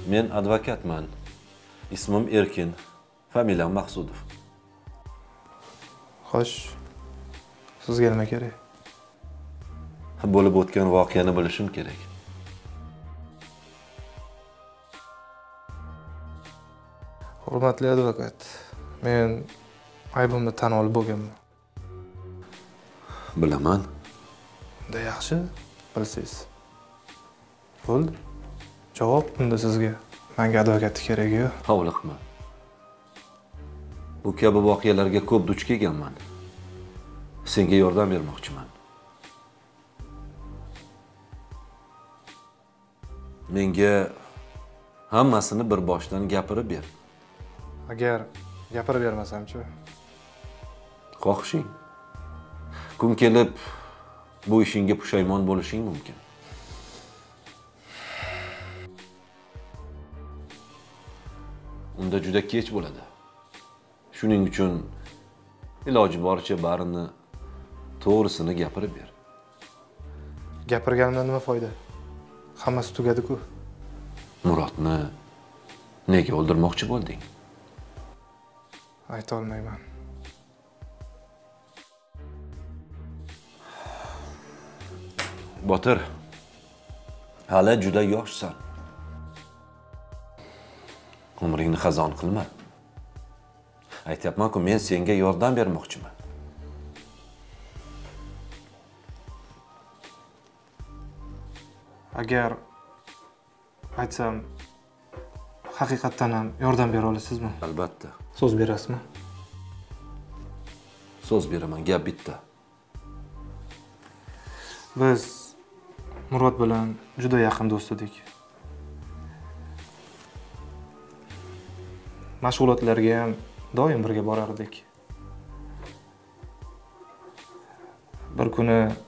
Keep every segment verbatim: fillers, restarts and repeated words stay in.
Men advokatman. Ismim Erkin, familiyam Maqsudov. Xo'sh. Sizga nima kerak? Bo'lib o'tgan voqeani bilishim kerak. Hurmatli advokat, men aybimni tan olib bo'lganman. Bilaman. Unda yaxshi, bilsangiz. Bo'ldi. Javob unda sizga. Menga advokat keragi yo'q. Hovliqma. Bu kabi voqealarga ko'p duch kelganman. Senga yordam bermoqchiman. Menga hammasini bir boshdan gapirib ber. Agar gapirib bermasam-chi? Xohishing. Kun kelib bu ishingga pushaymon bo'lishing mumkin. Unda juda kech bo'ladi. Shuning uchun iloji boricha barini to'g'risini gapirib ber. Gapirganimdan nima foyda? Hammasi tugadi-ku. Murodni nega o'ldirmoqchi bo'lding? Ayta olmayman. Botir, hali juda yoshsan. Umringni xazon qilma. Aytyapman-ku, men senga yordam bermoqchiman. Agar aytsam, haqiqatdan ham yordam bera olasizmi? Albatta. So'z berasizmi? So'z beraman, gap bitta. Biz Murod bilan juda yaqin do'st edik. Mashg'ulotlarga ham doim birga borardik. Bir kuni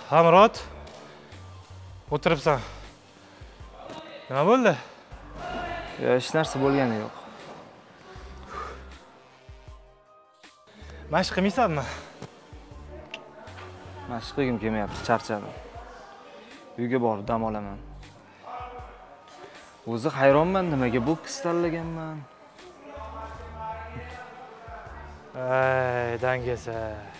Ha, Murod. O'tiribsan. Nima bo'ldi? Yo, hech narsa bo'lgani yo'q. Mashq qilmaysanmi? Mashq qilgim kelmayapti, charchadim. Uyga borib dam olaman. O'zi hayronman, nimaga boks tanlaganman. Ay, dangasa.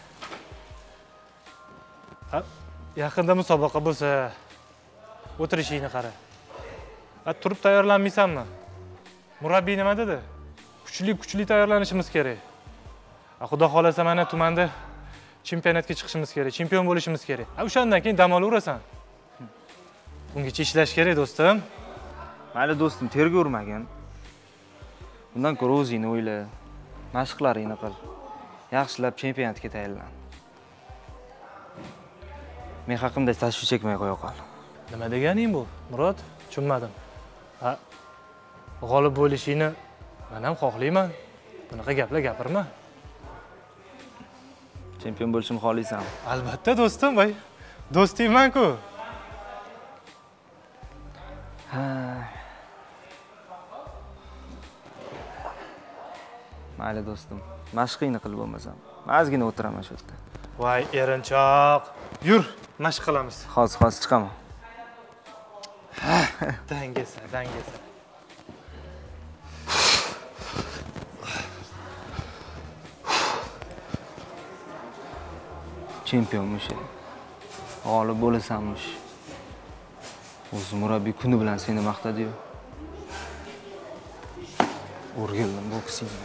Yaqinda musobaqa bo'lsa, o'tirishingni qara. Ha, turib tayyorlanmaysanmi? Murabbiy nima dedi? Kuchli-kuchli tayyorlanishimiz kerak. Xudo xolasa mana tumanda chempionatga chiqishimiz kerak, chempion bo'lishimiz kerak. Ha, o'shandan keyin dam olaverasan. Bungacha ishlash kerak, do'stim. Mayli do'stim, terga urmagin. Bundan ko'ra o'zingni o'yla. Mashqlaringni qil. Yaxshilab chempionatga tayyorlan. Men haqimda tashvish chekmay qo'ya qol. Nima deganing bu, Murod? Tushunmadim. Ha, g'olib bo'lishingni men ham xohlayman. Bunaqa gaplar gapirma. Chempion bo'lishimni xohlaysan? Albatta do'stim, voy. Do'stingman-ku. Ha. Mayli do'stim, mashqingni qil bo'lmasam. Ozgina o'tiraman shu yerda. Voy, erinchoq. Yur, mashq qilamiz. Hozir hozir chiqaman. Dangasa, dangasa. Chempionmish. G'olib bo'lasanmish. O'zi murabbiy kuni bilan seni maqtadi-yu. O'rgildim boksingni.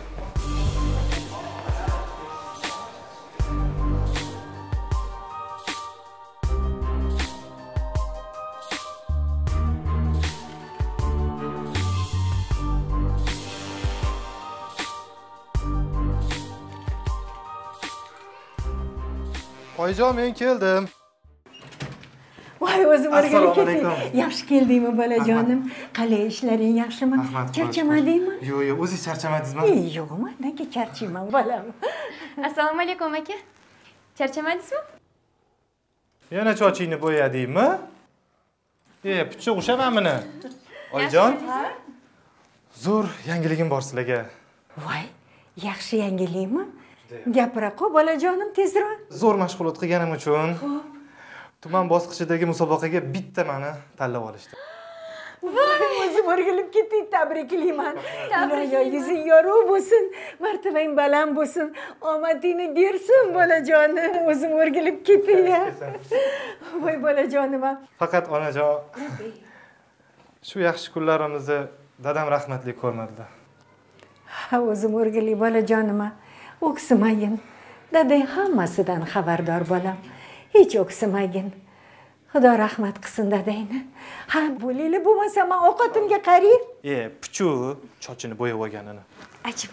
Oyijon, men keldim. Voy, o'zim o'rganib ketdim. Yaxshi keldingmi, bolajonim? Qalay, ishlaring yaxshimi? Charchamadingmi? Yo'q, yo'q, o'zingiz charchamadingizmi? Yo'qmi, nega charchayman, bolam? Assalomu alaykum aka. Charchamadingizmi? Yana chochingni bo'yadingmi? E, puchuq o'shamanmini? Oyijon? Zo'r yangiligim bor sizlarga. Voy, yaxshi yangilikmi? Gapira-qo, bolajonim, tezroq. Zo'r mashg'ulot qilganim uchun tuman bosqichidagi musobaqaga bitta meni tanlab olishdi. Voy, o'zim o'rgilib ketdim, tabriklayman. Iloyo, yuzing yorug' bo'lsin, martabang baland bo'lsin, omadingni bersin, bolajonim. O'zim o'rgilib ketdim-ya. Voy, bolajonim. Faqat onajon, shu yaxshi kunlarimizni dadam rahmatli ko'rmadilar. Ha, o'zim o'rgilib, bolajonim. O'ksimagin. Dadang hammasidan xabardor bolam. Hech o'ksimagin. Xudo rahmat qilsin dadangni. Ha, bo'linglar, bo'lmasa men ovqatimga qaray. E, puchu chochini bo'yab olganini. Ajib.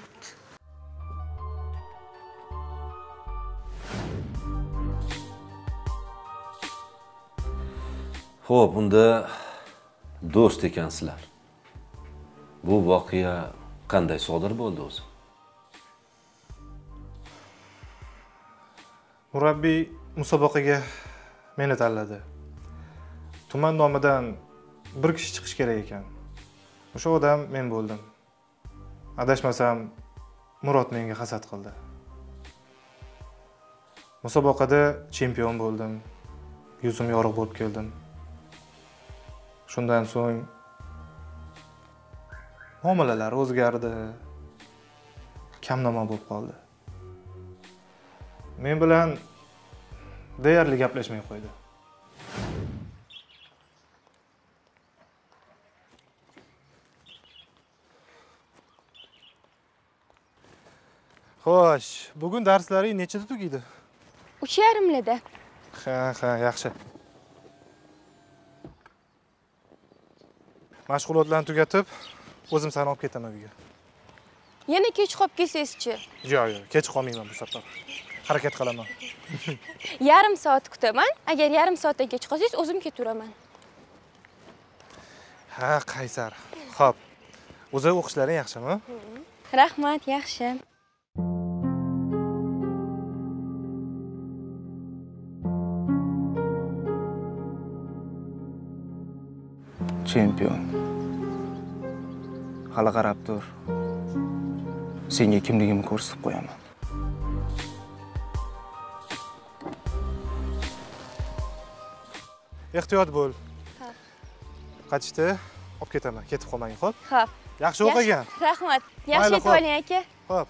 Xo'p, unda do'st ekansizlar. Bu voqea qanday sodir bo'ldi o'zi? Murabbiy musobaqaga meni tanladi. Tuman nomidan bir kishi chiqish kerak ekan. O'sha odam men bo'ldim. Adashmasam, Murod menga hasad qildi. Musobaqada chempion bo'ldim. Yuzim yorug' bo'lib keldim. Shundan so'ng muomalalar o'zgardi. Kamnamo bo'lib qoldi. Men bilan deyarli gaplashmay qo'ydi. Xo'sh, bugun darslaring nechida tugaydi? uch yarimlarda. Ha, ha, yaxshi. Mashg'ulotlarni tugatib, o'zim seni olib ketaman uyga. Yana kech qolib kelsangiz-chi? Yo'q, yo'q, kech qolmayman bu safar. Harakat qilaman. Yarim soat kutaman. Agar yarim soatdan kech qolsangiz, o'zim keturaman. Ha, qaysar. Xo'p. O'zi o'qishlaring yaxshimi? Rahmat, yaxshi. Chempion. Hali qarab tur. Senga kimligimni ko'rsatib qo'yaman. Ehtiyot bo'l. Ha. Qachishda olib ketaman, ketib qolmang, xo'p? Xo'p. Yaxshi o'qigan. Rahmat. Yaxshi Mayli, yetib oling aka. Xo'p.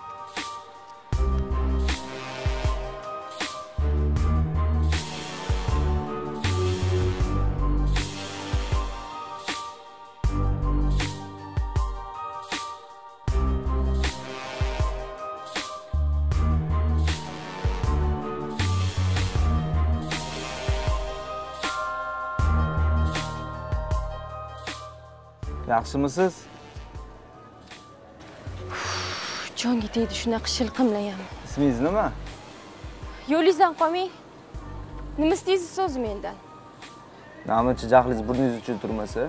Yaxshimisiz? Jonga tegdi shunaqa shilqimlayam. Ismingiz nima? Yo'lingizdan qolmang. Nima istaysiz o'zi mendan? Namuncha jahlingiz burningiz uchun turmasa?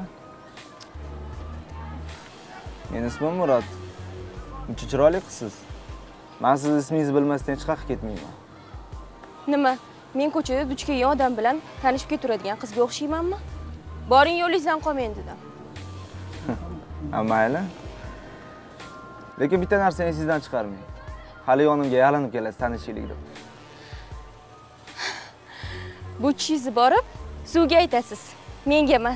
Meni ismim Murod. Uncha chiroyli qizsiz. Men siz ismingizni bilmasdan hech qayerga ketmayman. Nima? Men ko'chada duch kelgan odam bilan tanishib keturadigan qizga o'xshaymanmi? Boring yo'lingizdan qolmang dedim. Ha, mayli. Lekin bitta narsani esingizdan chiqarmang. Hali yonimga yalinib kelasiz tanishaylik deb. Bu chishingizni borib, suvga aytasiz. Menga emas.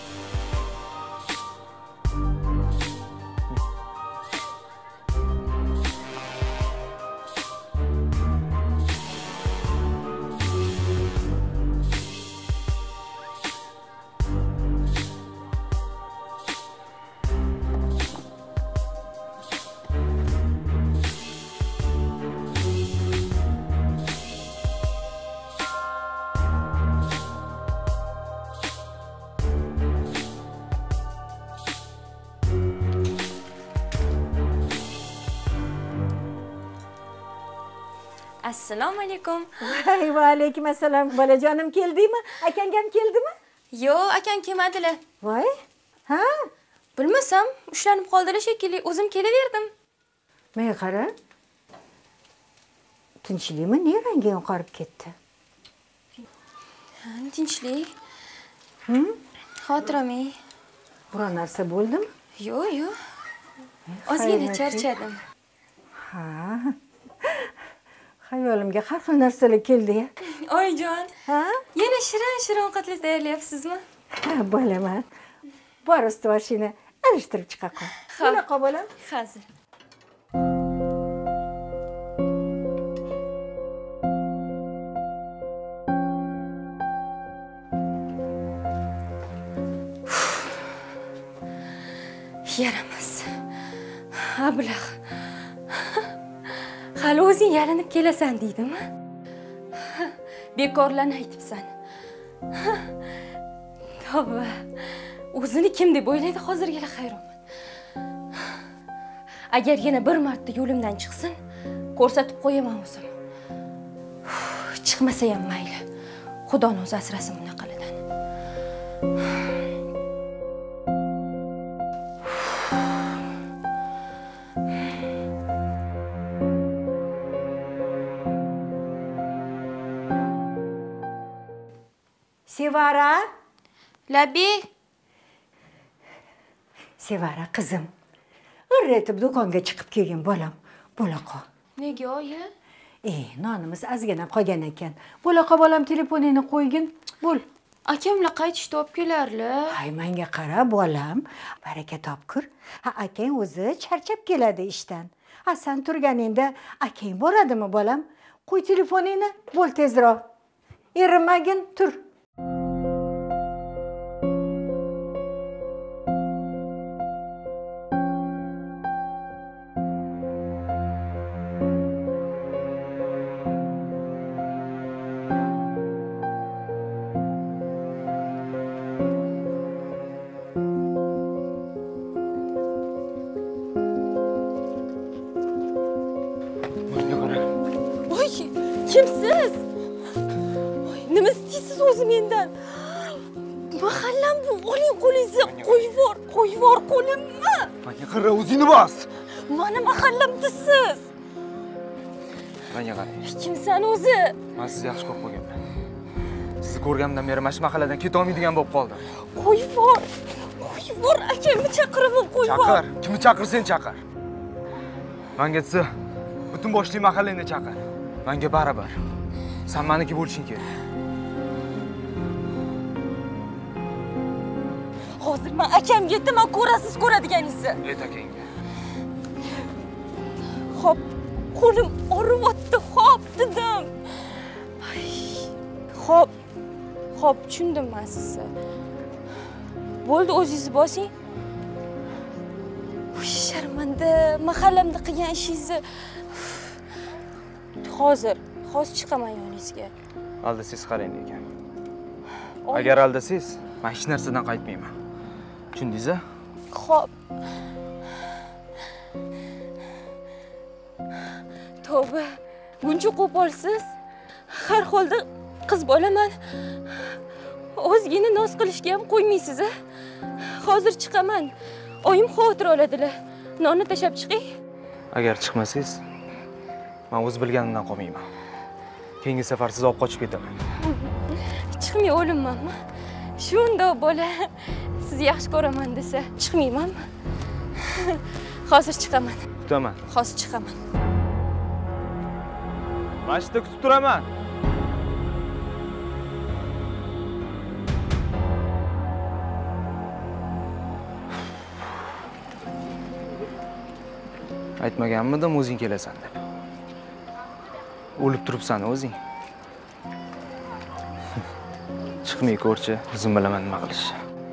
Assalomu alaykum. Va alaykum assalom. Bolajonim keldingmi? Akang ham keldimi? Yo'q, akam kelmadilar. Voy. Ha? Bilmasam, ushlanib qoldilar shekilli, o'zim kelaverdim. Menga qara. Tinchlikmi? Ne rangi oqarib ketdi? Ha, tinchlik. Hm? Xotiramay. Biror narsa bo'ldimi? Yo'q, yo'q. Ozgina charchadim. Ha. Xayolimga har xil narsalar keldi-ya. Oyijon. Ha? Yana shirin-shirin ovqatlar tayyorlayapsizmi? Ha, bo'laman. Bor ustuvashini alishtirib chiqa qol. Qanaqa bo'lam? Hozir. Yaramas. Ablah. Hali o'zing yalinib kelasan deydimi? Bekorlarni aytibsan. Tavba. O'zini kim deb o'ylaydi hozirgina hayronman. Agar yana bir marta yo'limdan chiqsin, ko'rsatib qo'yaman o'zim. Chiqmasa ham mayli. Xudoning o'zi asrasin bunaqalardan. Sevara? Labi. Sevara qizim. Irretib do'konga chiqib kelgin bolam. Bo'la qol. Nega oyi? E, nonimiz ozgina qolgan ekan. Bo'la qol bolam, telefoningni qo'ygin. Bo'l. Akamlar qaytishda olib kelarlar. Hay, menga qara bolam. Baraka topkur. Ha, akang o'zi charchab keladi ishdan. Ha, sen turganingda akang boradimi bolam? Qo'y telefoningni, bo'l tezroq. Erinmagin, tur. Kimsiz? Nima istaysiz o'zi mendan? Mahallam bu, oling qo'lingizni, qo'yib yubor, qo'yib yubor qo'limni. Menga qara, o'zingni bos. Mana mahallamdasiz. Menga qarang. Kimsan o'zi? Men sizni yaxshi ko'rib qo'yganman. Siz sizni ko'rganimdan beri mana shu mahalladan keta olmaydigan bo'lib qoldim. Qo'yib bor. Qo'yib bor, akamni chaqiraman, qo'yib bor. Chaqir, kimni chaqirsan chaqir. Menga desa, butun boshli mahallangni chaqir. Menga baribir. Sen meniki bo'lishing kerak. Hozir men akamga aytaman, ko'rasiz ko'radiganingizni. Ayt akangga. Xo'p, qo'lim og'riyapti, xo'p dedim. Xo'p. Xo'p, tushundim men sizni. Bo'ldi, o'zingiz bosing. Voy, sharmanda, mahallamda qilgan ishingizni. Hozir, hozir chiqaman yoningizga. Aldasangiz qarang ekan. Agar aldasangiz, men hech narsadan qaytmayman. Tushundingiz-a? Xo'p. Tavba, buncha qo'polsiz. Har holda qiz bolaman. O'zgina noz qilishga ham qo'ymaysiz-a? Hozir chiqaman. Oyim xavotir oladilar. Nonni tashab chiqing. Agar chiqmasangiz, men o'z bilganimdan qolmayman. Keyingi safar siz olib qochib ketaman. Chiqmay o'limmanmi? Shundoq bola. Sizni yaxshi ko'raman desa, chiqmaymanmi? Hozir chiqaman. Kutaman. Hozir chiqaman. Mashina kutib turaman. Aytmaganmidim o'zing kelasan deb. O'lib turibsan o'zing. Chiqmay ko'rchi, o'zim bilaman nima qilishni.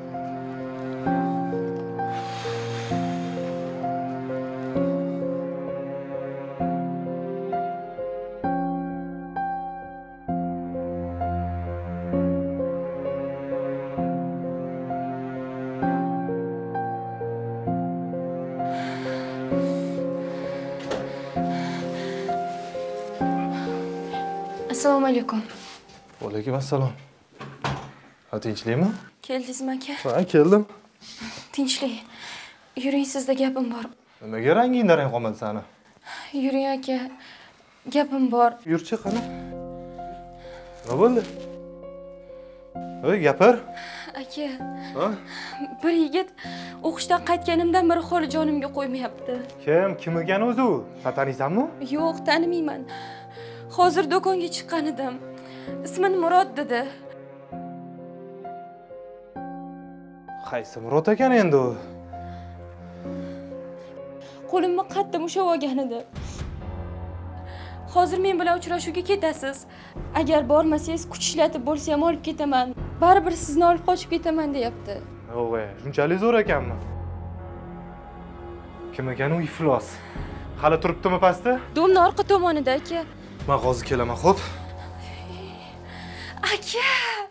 Assalomu alaykum. Va alaykum assalom. Ha, tinchlikmi? Keldingizmi aka? Ha, keldim. Tinchlik. Yuring, sizda gapim bor. Nimaga rangingda rang qolmadi sani? Yuring aka. Gapim bor. Yurchi qani. Nima bo'ldi? Oy, gapir. Aka. Ha? Bir yigit o'qishdan qaytganimdan beri holi jonimga qo'ymayapti. Kim? Kim ekan o'zi u? Sen taniysanmi? Yo'q, tanimayman. Hozir do'konga chiqqan edim. Ismini Murod dedi. Qaysi Murod ekan endi u? Qo'limni qattiq ushlab olgan edi. Hozir men bilan uchrashuvga ketasiz. Agar bormasangiz, kuch ishlatib bo'lsa ham olib ketaman. Baribir sizni olib qochib ketaman deyapti. Yo'q, shunchalik zo'r ekanmi? Kim ekan u iflos? Hali turibdimi pastda? Domni orqa tomonida aka. Men hozir kelaman, xo'p? Aka!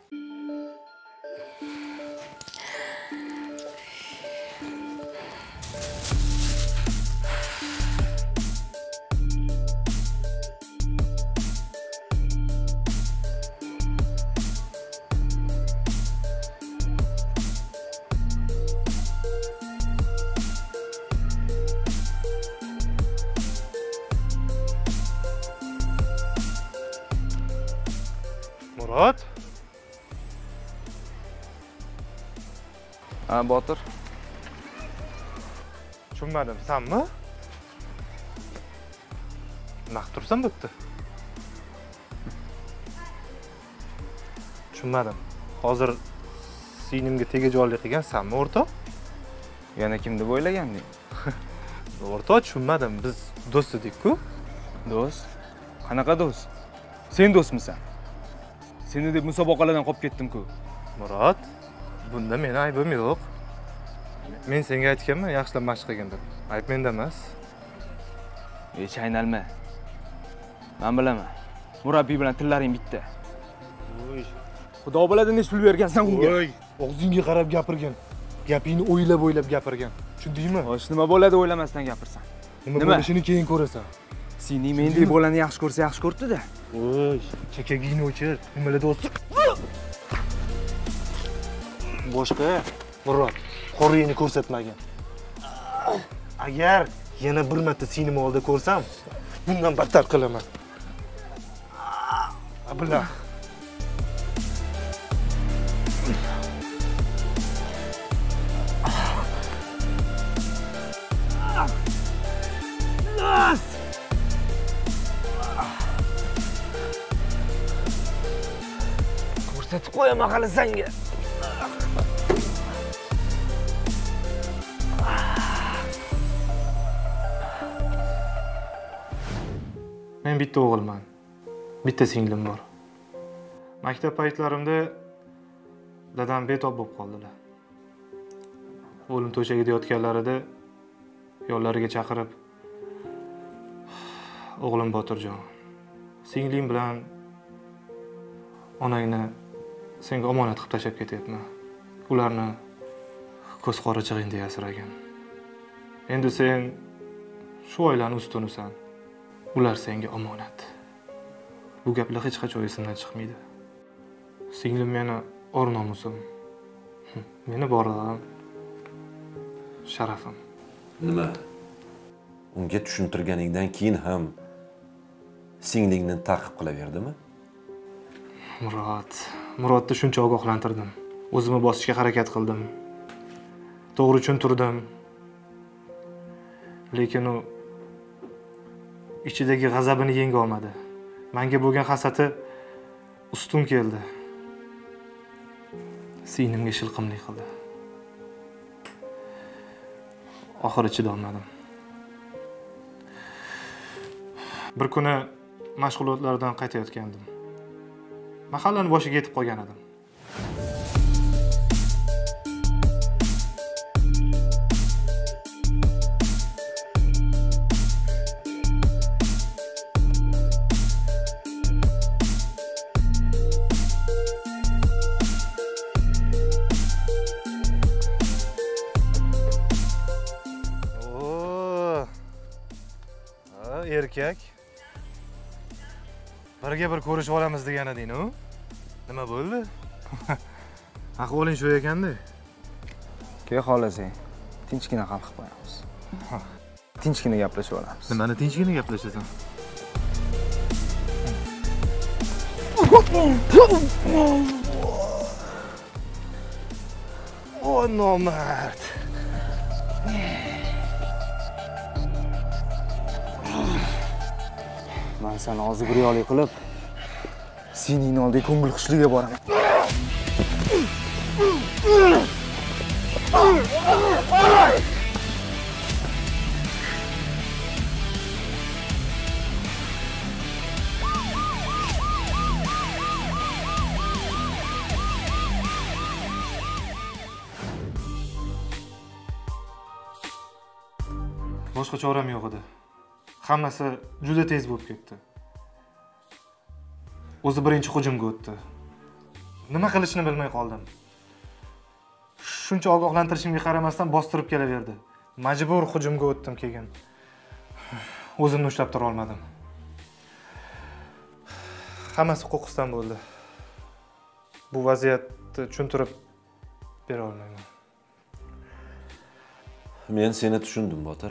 Murod? Ha, Botir. Tushunmadim, senmi? Naq tursan bo'pti. Tushunmadim. Hozir sinimga tegajonlik qilgan senmi, o'rtoq? Yana kim deb o'ylaganding? O'rtoq, tushunmadim. Biz do'st edik-ku. Do'st? Qanaqa do'st? Sen do'stmisan? Seni deb musobaqalardan qolib ketdim-ku. Murod, bunda meni aybim yo'q. Men senga aytganman, yaxshilab mashq qilgin deb. Ayb menda emas. Hech aynalma. Men bilaman. Murabbiy bilan tillaring bitta. Voy, Xudo biladi nech pul bergansan unga. voy, og'zingga qarab gapirgin. Gapingni o'ylab-o'ylab gapirgan. Tushundingmi? Xo'sh, nima bo'ladi o'ylamasdan gapirsan. Nima bo'lishini keyin ko'rasan. Seni mendek bolani yaxshi ko'rsa yaxshi ko'rdi-da. Voy, chakagingni o'chir. Nimalar do'st? Boshqa Murod, qo'ringni ko'rsatmagin. Agar yana bir marta seni oldida ko'rsam, bundan battar qilaman. Abla. Ko'rsatib qo'yaman hali senga. Men bitta o'g'ilman. Bitta singlim bor. Maktab paytlarimda dadam betob bo'lib qoldilar. O'lim to'shagida yotganlarida yo'llariga chaqirib, o'g'lim Botirjon, singlim bilan onangni senga omonat qilib tashlab ketyapman. Ularni ko'z qorachig'ingda yasiragan. Endi sen shu oilani ustunisan. Ular senga omonat. Bu gaplar hech qachon esimdan chiqmaydi. Singlim meni or nomusim. Meni borlig'im, sharafim. Nima? Unga tushuntirganingdan keyin ham singlingni ta'qib qilaverdimi? Murod, Murodni shuncha ogohlantirdim. O'zimni bosishga harakat qildim. To'g'ri tushuntirdim. Lekin u ichidagi g'azabini yenga olmadi. Menga bo'lgan hasati ustun keldi. Sinimga shilqimlik qildi. Oxiri chidolmadim. Bir kuni mashg'ulotlardan qaytayotgandim. Mahallani boshiga yetib qolgan edim. Erkak. Birga bir ko'rishib olamiz degan eding-ku. Nima bo'ldi? Ahvoling shu ekanda. Ke xolasang, tinchgina hal qilib qo'yamiz. Tinchgina gaplashib olamiz. Nimani tinchgina gaplashasan? O nomard. Men seni hozir riyoli qilib, sening oldiga ko'ngil xushligiga boraman. Boshqa choram yo'q edi. Hammasi juda tez bo'lib ketdi. O'zi birinchi hujumga o'tdi. Nima qilishni bilmay qoldim. Shuncha ogohlantirishimga qaramasdan bostirib kelaverdi. Majbur hujumga o'tdim keyin. O'zimni ushlab tura olmadim. Hammasi qo'qqisdan bo'ldi. Bu vaziyatni tushuntirib bera olmayman. Men seni tushundim, Botir.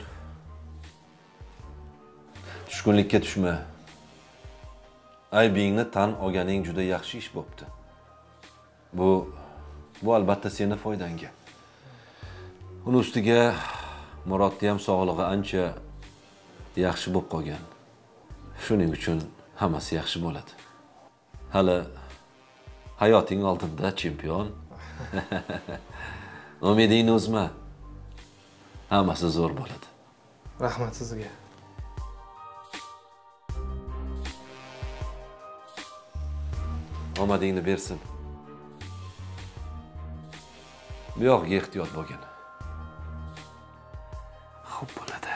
Tushkunlikka tushma. Aybingni tan olganing juda yaxshi ish bo'pti. Bu bu albatta seni foydangga. Uni ustiga Murodning ham sog'lig'i ancha yaxshi bo'lib qolgan. Shuning uchun hammasi yaxshi bo'ladi. Hali hayoting oldinda, chempion. Umidingni uzma. Hammasi zo'r bo'ladi. Rahmat sizga. Omadingni bersin. Bu yoqqa ehtiyot bo'lgin. Xo'p bo'ladi.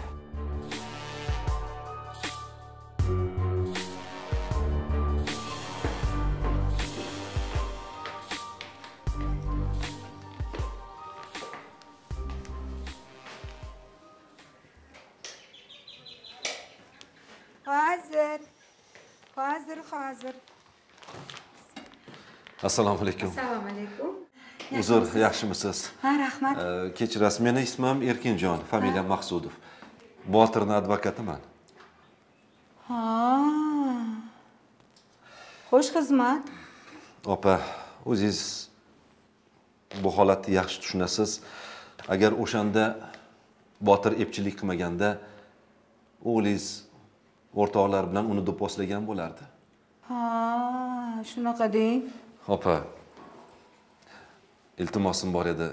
Hozir. Hozir, hozir. Assalomu alaykum. Assalomu alaykum. Uzr, yaxshimisiz? Ha, rahmat. Kechirasiz, meni ismim Erkinjon, familiyam Maqsudov. Botirning advokatiman. Ha. Xo'sh xizmat. Opa, o'zingiz bu holatni yaxshi tushunasiz. Agar o'shanda Botir epchilik qilmaganda, o'g'lingiz o'rtoqlar bilan uni do'pposlagan bo'lardi. Ha, shunaqa deng. Opa, iltimosim bor edi.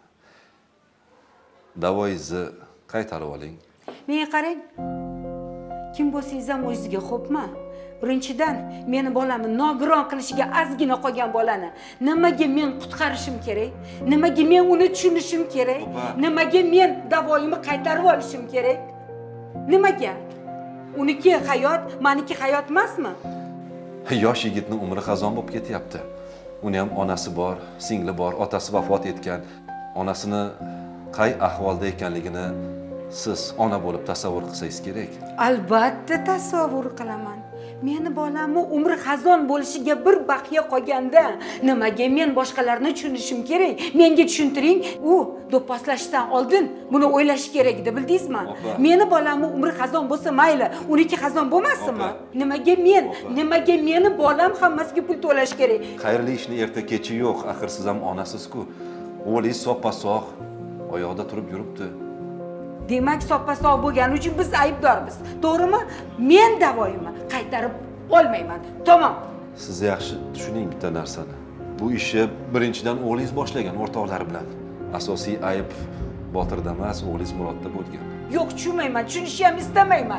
Davoyingizni qaytarib oling. Menga qarang. Kim bo'lsangiz ham o'zingizga xo'pmi? Birinchidan, meni bolamni nogiron qilishiga ozgina qolgan bolani nimaga men qutqarishim kerak? Nimaga men uni tushunishim kerak? Nimaga men davoyimni qaytarib olishim kerak? Nimaga? Uniki hayot, meniki hayot emasmi? Yosh yigitning umri xazon bo'lib ketyapti. Uni ham onasi bor, singli bor, otasi vafot etgan. Onasini qay ahvolda ekanligini siz ona bo'lib tasavvur qilsangiz kerak. Albatta tasavvur qilaman. Meni bolamni umri xazon bo'lishiga bir baqiya qolganda, nimaga men boshqalarni tushunishim kerak? Menga tushuntiring. U do'pposlashdan oldin buni o'ylash kerak edi, bildingizmi? Meni bolamni umri xazon bo'lsa mayli, uniki xazon bo'lmasinmi? Nimaga men, nimaga meni bolam hammasiga pul to'lash kerak? Xayrli ishni erta kechi yo'q, axir siz ham onasiz-ku. O'g'lingiz soppa-sog' oyoqda turib yuribdi. Demak, soppa-sog' bo'lgani uchun biz aybdormiz. To'g'rimi? Men davoyimni qaytarib olmayman. Tamom. Siz yaxshi tushuning bitta narsani. Bu ishni birinchidan o'g'lingiz boshlagan o'rtoqlari bilan. Asosiy ayb Botirda emas, o'g'lingiz Murodda bo'lgan. Yo'q, tushunmayman, tushunishni ham istamayman.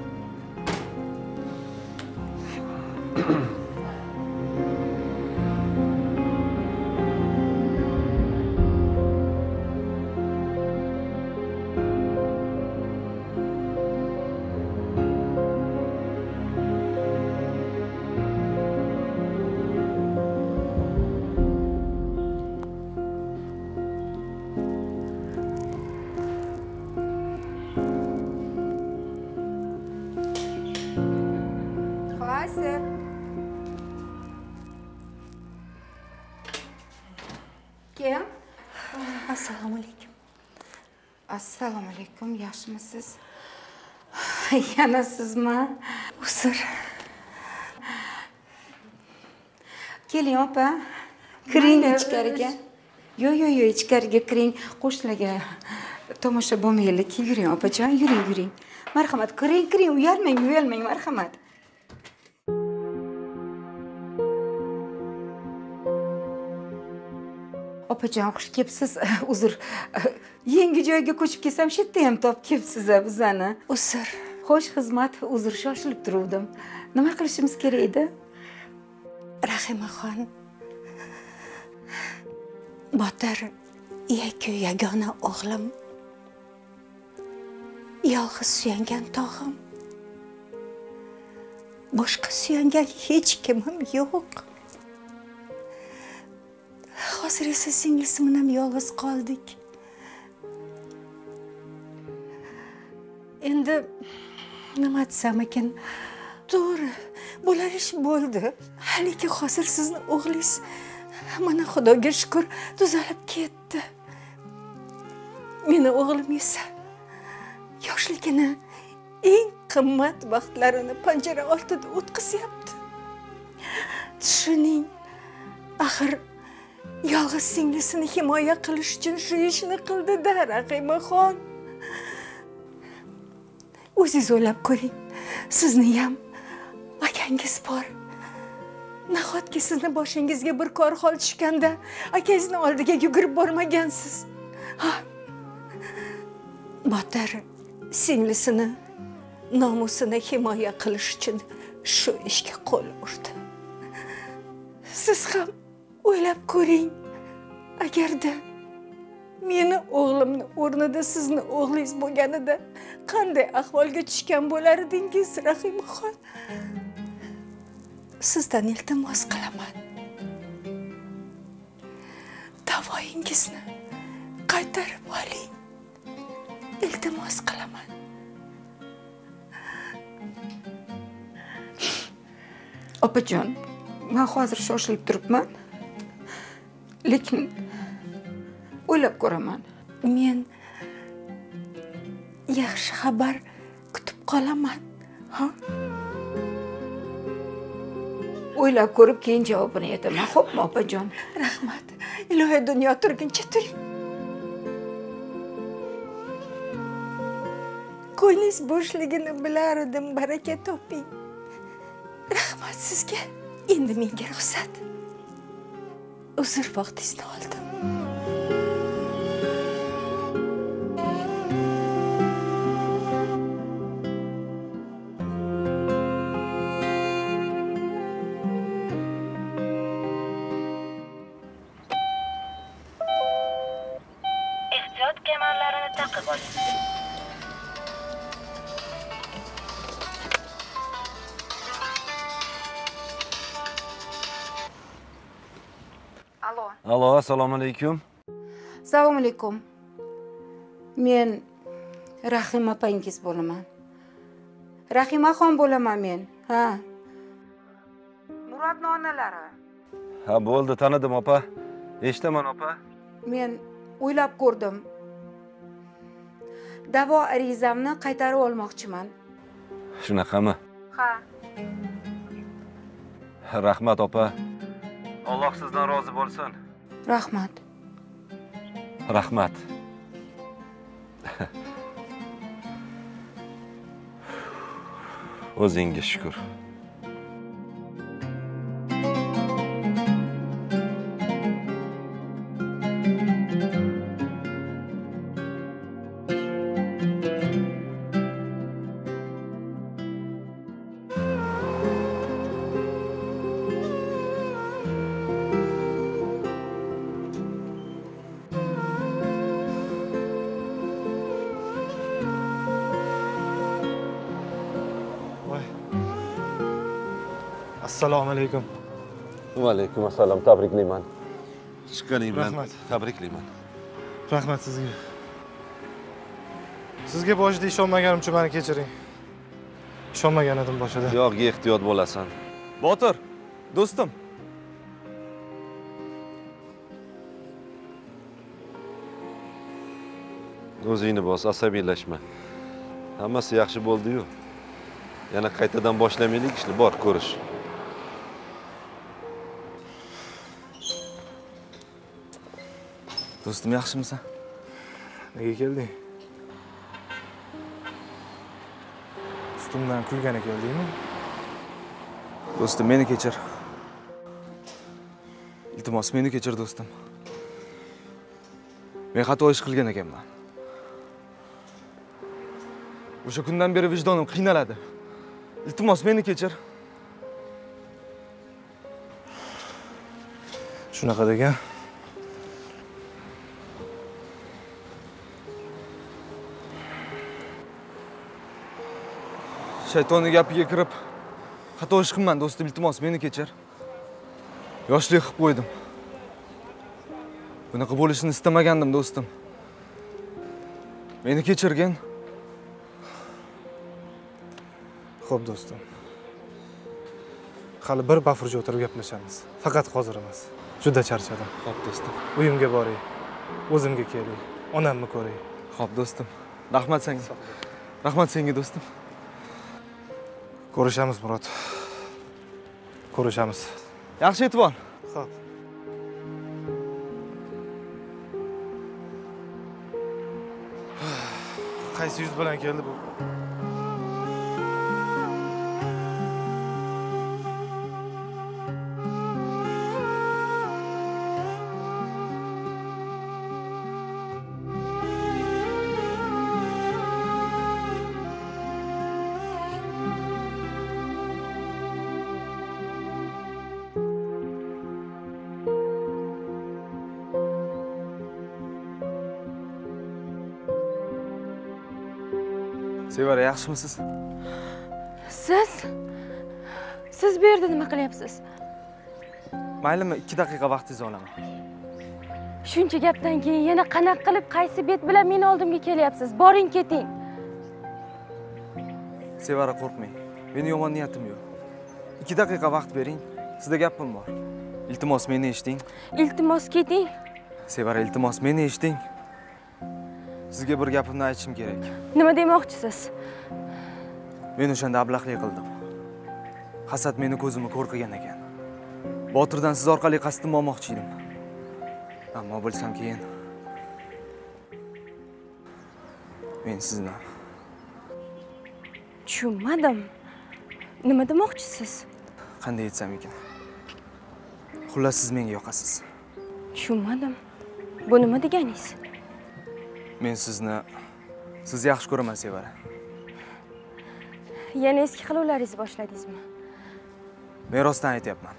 Kim? Assalomu alaykum. Assalomu alaykum, yaxshimisiz? Yana sizmi? Usir. Keling, opa. Kiring ichkariga. Yo'q, yo'q, yo'q, ichkariga kiring. Qo'shnilarga tomosha bo'lmaylik. Yuring, opajon, yuring, yuring. Marhamat, kiring, kiring, uyalmang, uyalmang, marhamat. Opajon, xush kelibsiz. Uzr. Yangi joyga ko'chib kelsam, shu yerda ham topib kelibsiz bizani. Usir. Xo'sh, xizmat, uzr, shoshilib turuvdim. Nima qilishimiz kerak edi? Rahimaxon. Botir yakku yagona o'g'lim. Yolg'iz suyangan tog'im. Boshqa suyangan hech kimim yo'q. Hozir esa singlisi bilan yolg'iz qoldik. Endi nima desam ekan? To'g'ri, bo'lar ish bo'ldi. Lekin hozir sizni o'g'lingiz mana Xudoga shukr tuzalib ketdi. Meni o'g'lim esa yoshligini eng qimmat vaqtlarini panjara ortida o'tkazyapti. Tushuning, axir yolg'iz singlisini himoya qilish uchun shu ishni qildi-da, Rahimaxon. O'zingiz o'ylab ko'ring. Sizni ham akangiz bor. Nahotki sizni boshingizga bir kor hol tushganda akangizni oldiga yugurib bormagansiz? Ha. Botir singlisini nomusini himoya qilish uchun shu ishga qo'l urdi. Siz ham o'ylab ko'ring. Agarda meni o'g'limni o'rnida sizni o'g'lingiz bo'lganida qanday ahvolga tushgan bo'lar edingiz, Rahimaxon? Sizdan iltimos qilaman. Davoyingizni qaytarib oling. Iltimos qilaman. Opajon, men hozir shoshilib turibman. Lekin o'ylab ko'raman. Men yaxshi xabar kutib qolaman. Ha? O'ylab ko'rib keyin javobini aytaman. Xo'pmi, opajon? Rahmat. ilohi dunyo turguncha turing. Ko'nglingiz bo'shligini bilar edim, baraka toping. Rahmat sizga. Endi menga ruxsat. Uzr vaqtingizni oldim. Ehtiyot kemerlerini takıp olun. Alo. Alo, assalomu alaykum. Assalomu alaykum. Men Rahima opangiz bo'laman. Rahimaxon bo'laman men. Ha. Murodning onalari. Ha, bo'ldi, tanidim opa. Eshitaman opa. Men o'ylab ko'rdim. Davo arizamni qaytarib olmoqchiman. Shunaqami? Ha. Rahmat opa. Alloh sizdan rozi bo'lsin. Rahmat. Rahmat. O'zingga shukr. Assalomu alaykum. Va alaykum assalom. Tabriklayman. Chiqqaning bilan Rahmat. tabriklayman. Rahmat sizga. Sizga boshida ishonmaganim uchun meni kechiring. Ishonmagan edim boshida. Yog'ga ehtiyot bo'lasan. Botir, do'stim. O'zingni bos, asabiylashma. Hammasi yaxshi bo'ldi-yu. Yana qaytadan boshlamaylik ishni, bor ko'rish. Do'stim, yaxshimisan? Nega kelding? Ustimdan kulgani keldingmi? Do'stim, meni kechir. Iltimos, meni kechir do'stim. Men xato ish qilgan ekanman. O'sha kundan beri vijdonim qiynaladi. Iltimos, meni kechir. Shunaqa degan. Shaytonning gapiga kirib, xato ish qilman do'stim, iltimos, meni kechir. Yoshlik qilib qo'ydim. Bunaqa bo'lishini istamagandim do'stim. Meni kechirgin. Xo'p do'stim. Hali bir bafurja o'tirib gaplashamiz. Faqat hozir emas. Juda charchadim. Xo'p do'stim. Uyimga boray. O'zimga kelay. Onamni ko'ray. Xo'p do'stim. Rahmat senga. Rahmat senga do'stim. Ko'rishamiz Murod. Ko'rishamiz. Yaxshi e'tibor. Xo'p. Qaysi yuz bilan keldi bu? Sevara, yaxshimisiz? Siz siz bu yerda nima qilyapsiz? Maylimi, ikki daqiqa vaqtingizni olaman. Shuncha gapdan keyin yana qanaqa qilib qaysi bet bilan meni oldimga kelyapsiz? Boring, keting. Sevara, qo'rqmang. Meni yomon niyatim yo'q. ikki daqiqa vaqt bering. Sizda gapim bor. Iltimos, meni eshiting. Iltimos, keting. Sevara, iltimos, meni eshiting. Sizga bir gapimni aytishim kerak. Nima demoqchisiz? Men o'shanda ablahlik qildim. Hasad meni ko'zimni ko'r qilgan ekan. Botirdan siz orqali qasdimni olmoqchi edim. Ammo bilsam keyin men sizni Tushunmadim. Nima demoqchisiz? qanday aytsam ekan? Xullas siz menga yoqasiz. Tushunmadim. Bu nima deganingiz? Men sizni sizni yaxshi ko'raman, Sevara. Yana eski qiluvlaringizni boshladingizmi? Men rostdan aytyapman.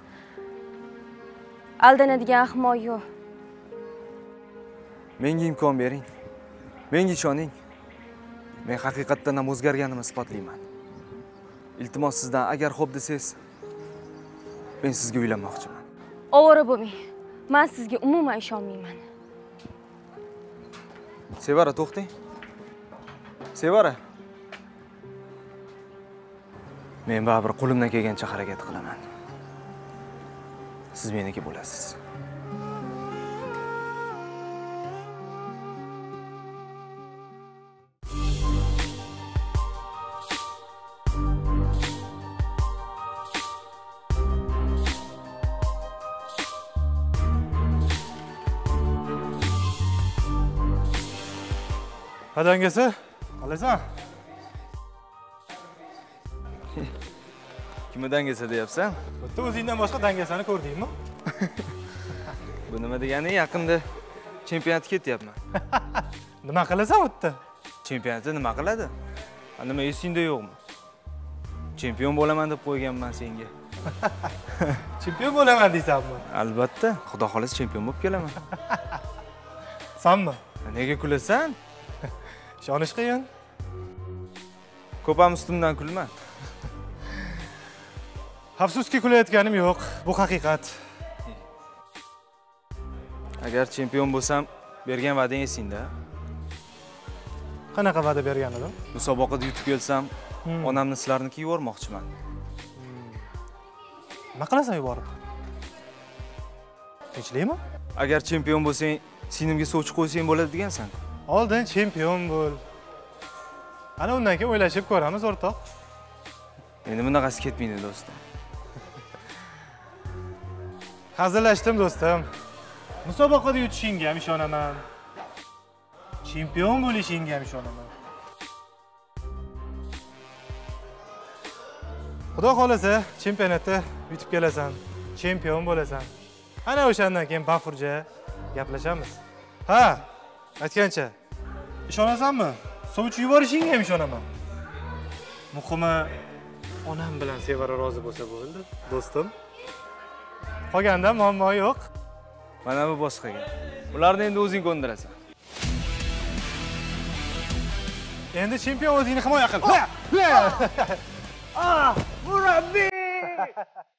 Aldanadigan ahmoq yo'q. Menga imkon bering. Menga ishoning. Men haqiqatdan ham o'zgarganimni isbotlayman. Iltimos sizdan agar xo'p desangiz, men sizga uylanmoqchiman. Ovora bo'lmang. Men sizga umuman ishonmayman. Sevara, to'xtang. Sevara. Men baribir qo'limdan kelgancha harakat qilaman. Siz meniki bo'lasiz. Qadangasi, qalaysan? Kimni dangasa deyapsan? Bitta o'zingdan boshqa dangasani ko'rdingmi? Bu nima degani? Yaqinda chempionatga ketyapman. Nima qilasan u yerda? Chempionatda nima qiladi? Nima esingda yo'qmi? Chempion bo'laman deb qo'yganman senga. Chempion bo'laman deysanmi? Albatta, xudo xolasa chempion bo'lib kelaman. Sanmi? Nega kulasan? Ishonish qiyin. Ko'p ham ustimdan kulma. Afsuski kulayotganim yo'q. Bu haqiqat. Agar chempion bo'lsam, bergan va'dang esingda. Qanaqa va'da bergan edim? Musobaqada yutib kelsam, onamni sizlarnikiga yubormoqchiman. Nima qilasan yuborib? Tinchlikmi? Agar chempion bo'lsang, sinimga sovchi qo'ysang bo'ladi degansan. Oldin chempion bo'l. Ana undan keyin o'ylashib ko'ramiz, o'rtoq. Endi bunaqasi ketmaydi, do'stim. Hazillashdim, do'stim. Musobaqada yutishingga ham ishonaman. Chempion bo'lishingga ham ishonaman. Xudo xolasa, chempionatda yutib kelasan, chempion bo'lasan. Ana o'shandan keyin bafurja gaplashamiz. Ha, aytgancha. Ishonasanmi? Sovchi yuborishingga ham ishonaman. Muhimi, onam bilan Sevara rozi bo'lsa bo'ldi, do'stim. Qolganda muammo yo'q. Mana bu boshqa gap. Ularni endi o'zing ko'ndirasan. Endi chempion o'zingni himoya qil. Ah, murabbiy!